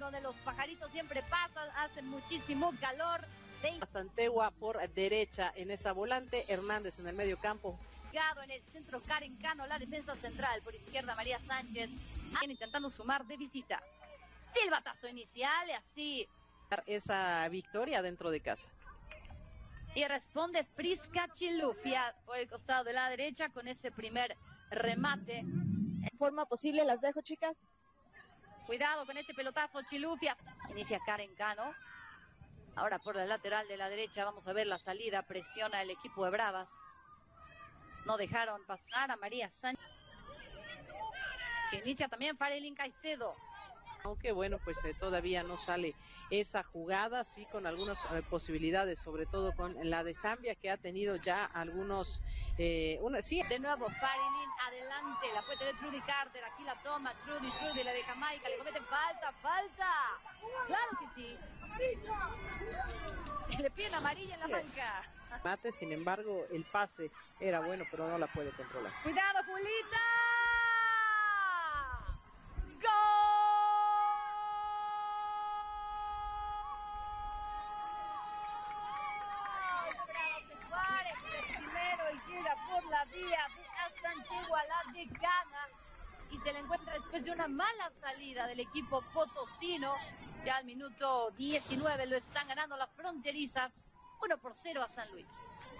donde los pajaritos siempre pasan, hace muchísimo calor. Santegua por derecha en esa volante, Hernández en el medio campo. En el centro Karen Cano, la defensa central, por izquierda María Sánchez, intentando sumar de visita. Silbatazo inicial y así. Esa victoria dentro de casa. Y responde Prisca Chilufia por el costado de la derecha con ese primer remate. De forma posible, las dejo, chicas. Cuidado con este pelotazo, Chilufia. Inicia Karen Cano. Ahora por la lateral de la derecha, vamos a ver la salida. Presiona el equipo de Bravas. No dejaron pasar a María Sánchez, que inicia también Farelín Caicedo. Aunque bueno, pues todavía no sale esa jugada, sí con algunas posibilidades, sobre todo con la de Zambia, que ha tenido ya algunos... sí. De nuevo Farelín adelante, la puede tener Trudy Carter, aquí la toma Trudy la de Jamaica, le cometen falta. Claro que sí. Le piden amarilla en la banca. Mate, sin embargo, el pase era bueno, pero no la puede controlar. Cuidado, Julita. ¡Gol! Bravas de Juárez, el primero y llega por la vía de Santegua, la de Gana. Y se le encuentra después de una mala salida del equipo potosino. Ya al minuto 19 lo están ganando las fronterizas. 1-0 a San Luis.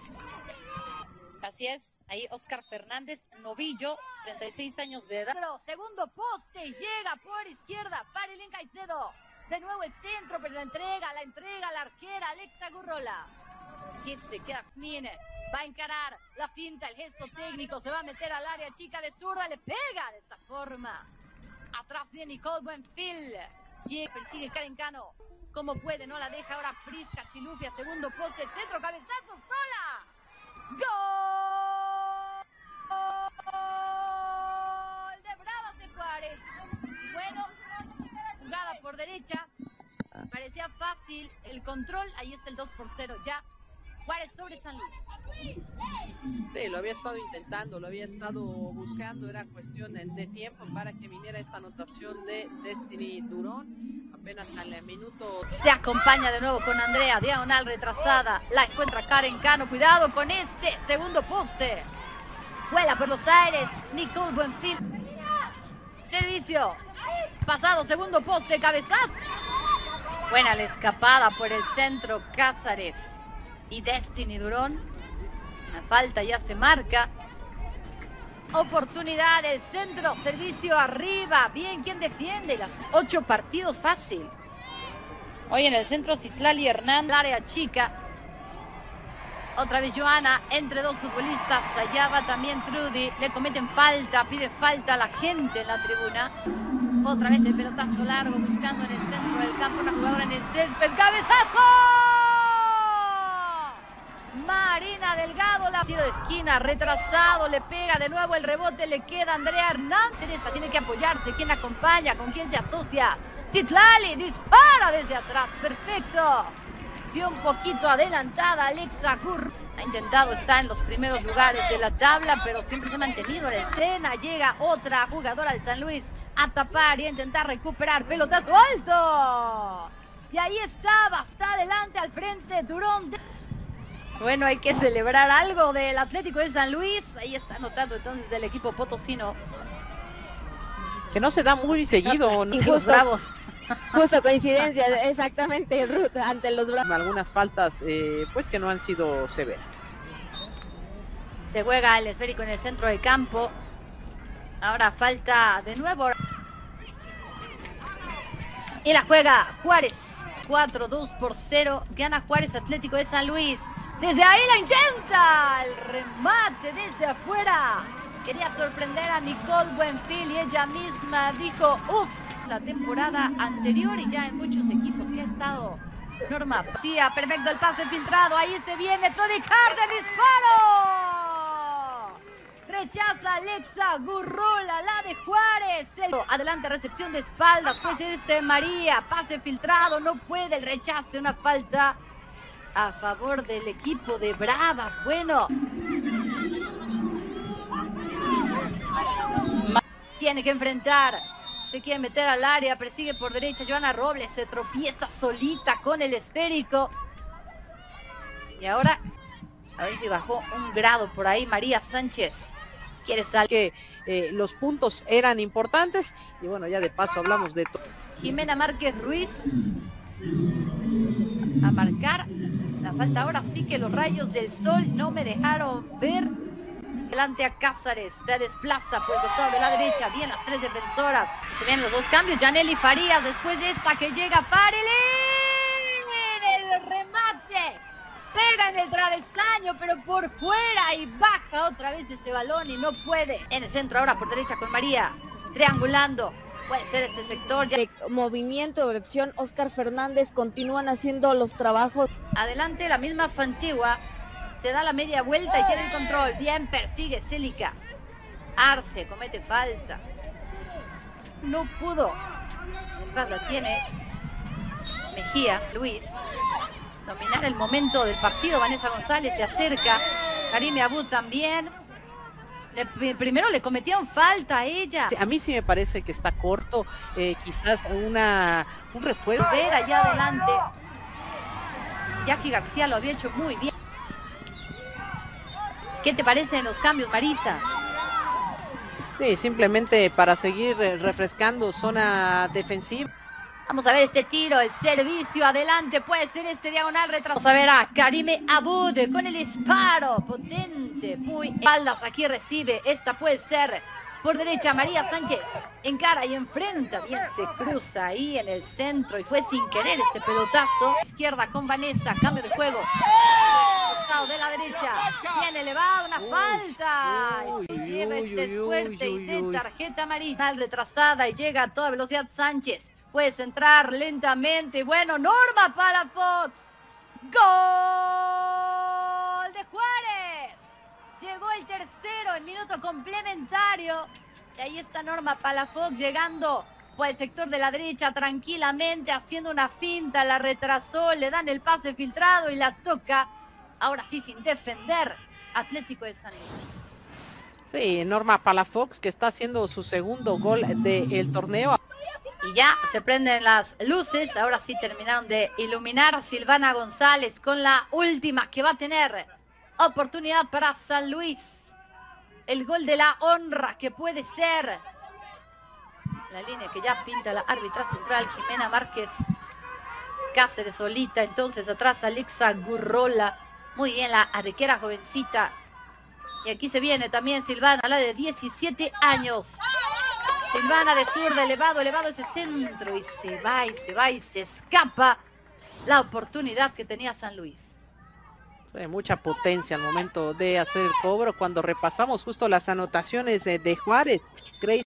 Así es, ahí Oscar Fernández Novillo, 36 años de edad. Segundo poste, llega por izquierda, Farelín Caicedo. De nuevo el centro, pero la entrega a la arquera Alexa Gurrola. Que se queda, Mine, va a encarar la finta, el gesto técnico, se va a meter al área chica de zurda, le pega de esta forma. Atrás viene Nicole Buenfil. Persigue Karen Cano. Como puede, no la deja ahora Prisca Chilufia, segundo poste, centro, cabezazo, sola. ¡Gol de Bravas de Juárez! Bueno, jugada por derecha, parecía fácil el control, ahí está el 2-0 ya. Juárez sobre San Luis. Sí, lo había estado intentando, lo había estado buscando, era cuestión de tiempo para que viniera esta anotación de Destiny Durón. Apenas al minuto. Se acompaña de nuevo con Andrea, diagonal retrasada, la encuentra Karen Cano, cuidado con este segundo poste. Vuela por los aires, Nicole Buenfil. Servicio, pasado, segundo poste, cabezazo. Buena la escapada por el centro, Cázares y Destiny Durón. Una falta ya se marca. Oportunidad del centro, servicio arriba. Bien, ¿quién defiende? Las 8 partidos fácil. Hoy en el centro Citlali Hernández, área chica. Otra vez Joana, entre dos futbolistas. Allá va también Trudy. Le cometen falta, pide falta a la gente en la tribuna. Otra vez el pelotazo largo, buscando en el centro del campo una jugadora en el césped. ¡Cabezazo! Marina Delgado, la tiro de esquina, retrasado, le pega de nuevo el rebote, le queda Andrea Hernández. Esta tiene que apoyarse, ¿quién la acompaña? ¿Con quién se asocia? Citlali dispara desde atrás, perfecto. Vio un poquito adelantada Alexa Gur. Ha intentado, está en los primeros lugares de la tabla, pero siempre se ha mantenido en la escena. Llega otra jugadora de San Luis a tapar y a intentar recuperar. Pelotazo alto. Y ahí estaba, está adelante al frente Durón. Bueno, hay que celebrar algo del Atlético de San Luis. Ahí está anotando entonces el equipo potosino. Que no se da muy seguido, ¿no? Y Los Bravos. Justo coincidencia, exactamente, Ruth, ante los Bravos. Algunas faltas, pues que no han sido severas. Se juega el esférico en el centro del campo. Ahora falta de nuevo. Y la juega Juárez. 4-2-0. Gana Juárez Atlético de San Luis. Desde ahí la intenta. El remate desde afuera. Quería sorprender a Nicole Buenfil y ella misma dijo, uff, la temporada anterior y ya en muchos equipos que ha estado Norma. Sí, perfecto el pase filtrado. Ahí se viene Trudy Carter, disparo. Rechaza Alexa Gurrola, la de Juárez. Adelante, recepción de espaldas, pues María, pase filtrado, no puede el rechace, una falta a favor del equipo de Bravas. Bueno, tiene que enfrentar Se quiere meter al área, persigue por derecha Joana Robles, se tropieza solita con el esférico. Y ahora, a ver si bajó un grado por ahí María Sánchez. Quiere salir. Que los puntos eran importantes y bueno, ya de paso hablamos de todo. Jimena Márquez Ruiz a marcar. La falta ahora sí que los rayos del sol no me dejaron ver. Delante a Cázares, se desplaza por el costado de la derecha, bien las tres defensoras. Se ven los dos cambios, Yaneli Farías, después de esta que llega Farelli en el remate. Pega en el travesaño, pero por fuera y baja otra vez este balón y no puede. En el centro ahora por derecha con María, triangulando. Puede ser este sector. Ya. De movimiento de opción, Oscar Fernández continúan haciendo los trabajos. Adelante la misma Santigua. Se da la media vuelta y tiene el control. Bien persigue Célica. Arce comete falta. No pudo. Detrás la tiene Mejía, Luis. Dominar el momento del partido. Vanessa González se acerca. Karime Abud también. Primero le cometieron falta a ella. A mí sí me parece que está corto. Quizás un refuerzo. Ver allá adelante. Jackie García lo había hecho muy bien. ¿Qué te parecen los cambios, Marisa? Sí, simplemente para seguir refrescando zona defensiva. Vamos a ver este tiro, el servicio adelante, puede ser este diagonal retraso. Vamos a ver a Karime Abud con el disparo, potente, muy espaldas, aquí recibe, esta puede ser por derecha María Sánchez, encara y enfrenta, bien se cruza ahí en el centro y fue sin querer este pelotazo. Izquierda con Vanessa, cambio de juego. Costado de la derecha, bien elevado, una falta. Y se lleva este fuerte y de tarjeta amarilla retrasada y llega a toda velocidad Sánchez. Puedes entrar lentamente. Bueno, Norma Palafox. ¡Gol de Juárez! Llegó el tercero en minuto complementario. Y ahí está Norma Palafox llegando por el sector de la derecha tranquilamente, haciendo una finta. La retrasó, le dan el pase filtrado y la toca. Ahora sí, sin defender, Atlético de San Luis. Sí, Norma Palafox, que está haciendo su segundo gol del torneo. Y ya se prenden las luces, ahora sí terminaron de iluminar. Silvana González con la última que va a tener oportunidad para San Luis. El gol de la honra que puede ser. La línea que ya pinta la árbitra central, Jimena Márquez Cáceres solita, entonces atrás Alexa Gurrola. Muy bien la arquera jovencita. Y aquí se viene también Silvana, la de 17 años. Silvana de zurda, elevado ese centro y se va y se escapa la oportunidad que tenía San Luis. Sí, mucha potencia al momento de hacer el cobro. Cuando repasamos justo las anotaciones de Juárez, Grace